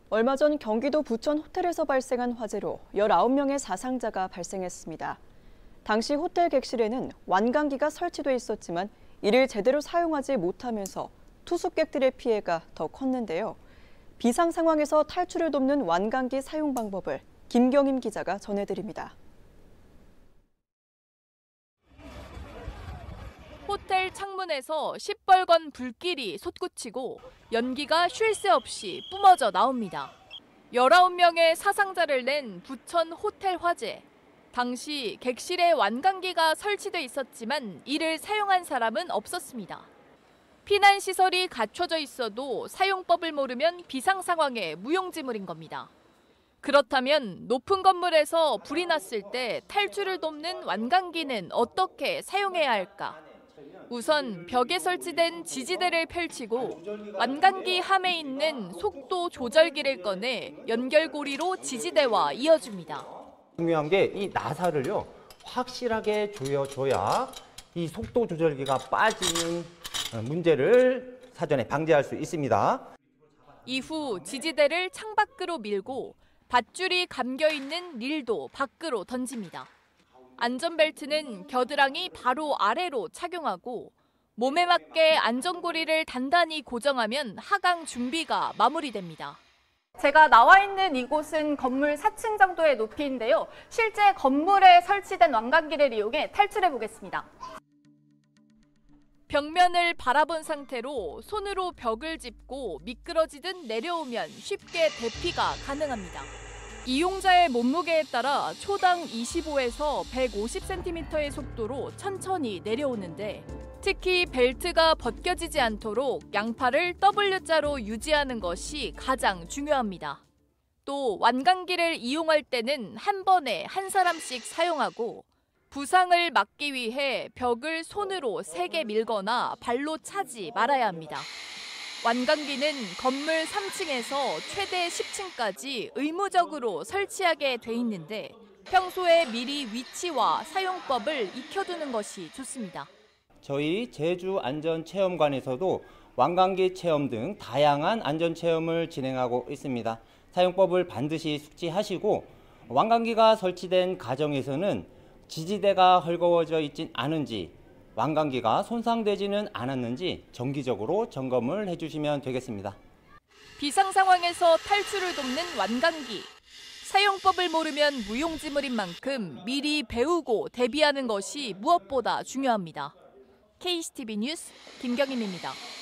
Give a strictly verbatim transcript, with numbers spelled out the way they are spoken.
얼마 전 경기도 부천 호텔에서 발생한 화재로 열아홉 명의 사상자가 발생했습니다. 당시 호텔 객실에는 완강기가 설치돼 있었지만 이를 제대로 사용하지 못하면서 투숙객들의 피해가 더 컸는데요. 비상 상황에서 탈출을 돕는 완강기 사용 방법을 김경임 기자가 전해드립니다. 호텔 창문에서 시뻘건 불길이 솟구치고 연기가 쉴 새 없이 뿜어져 나옵니다. 열아홉 명의 사상자를 낸 부천 호텔 화재. 당시 객실에 완강기가 설치돼 있었지만 이를 사용한 사람은 없었습니다. 피난시설이 갖춰져 있어도 사용법을 모르면 비상 상황에 무용지물인 겁니다. 그렇다면 높은 건물에서 불이 났을 때 탈출을 돕는 완강기는 어떻게 사용해야 할까? 우선 벽에 설치된 지지대를 펼치고 완강기 함에 있는 속도 조절기를 꺼내 연결고리로 지지대와 이어줍니다. 중요한 게 이 나사를요 확실하게 조여줘야 이 속도 조절기가 빠지는 문제를 사전에 방지할 수 있습니다. 이후 지지대를 창밖으로 밀고 밧줄이 감겨있는 릴도 밖으로 던집니다. 안전벨트는 겨드랑이 바로 아래로 착용하고 몸에 맞게 안전고리를 단단히 고정하면 하강 준비가 마무리됩니다. 제가 나와 있는 이곳은 건물 사 층 정도의 높이인데요. 실제 건물에 설치된 완강기를 이용해 탈출해 보겠습니다. 벽면을 바라본 상태로 손으로 벽을 짚고 미끄러지듯 내려오면 쉽게 대피가 가능합니다. 이용자의 몸무게에 따라 초당 이십오에서 백오십 센티미터의 속도로 천천히 내려오는데 특히 벨트가 벗겨지지 않도록 양팔을 더블유자로 유지하는 것이 가장 중요합니다. 또 완강기를 이용할 때는 한 번에 한 사람씩 사용하고 부상을 막기 위해 벽을 손으로 세게 밀거나 발로 차지 말아야 합니다. 완강기는 건물 삼 층에서 최대 십 층까지 의무적으로 설치하게 돼 있는데 평소에 미리 위치와 사용법을 익혀두는 것이 좋습니다. 저희 제주안전체험관에서도 완강기 체험 등 다양한 안전체험을 진행하고 있습니다. 사용법을 반드시 숙지하시고 완강기가 설치된 가정에서는 지지대가 헐거워져 있진 않은지 완강기가 손상되지는 않았는지 정기적으로 점검을 해주시면 되겠습니다. 비상 상황에서 탈출을 돕는 완강기. 사용법을 모르면 무용지물인 만큼 미리 배우고 대비하는 것이 무엇보다 중요합니다. 케이씨티비 뉴스 김경임입니다.